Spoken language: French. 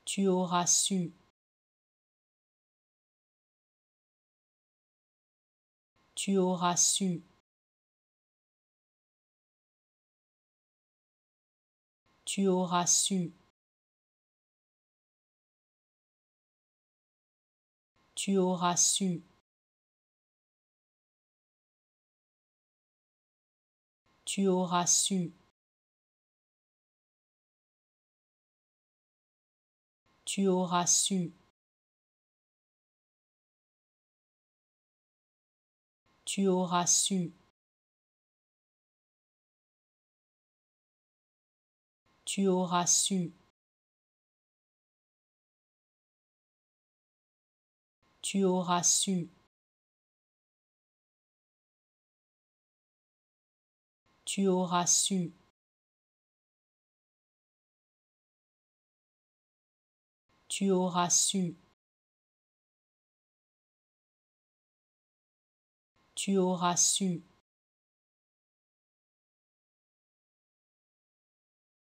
Tu auras su. Tu auras su. Tu auras su. Tu auras su. Tu auras su. Tu auras su. Tu auras su. Tu auras su. Tu auras su. Tu auras su. Tu auras su. Tu auras su.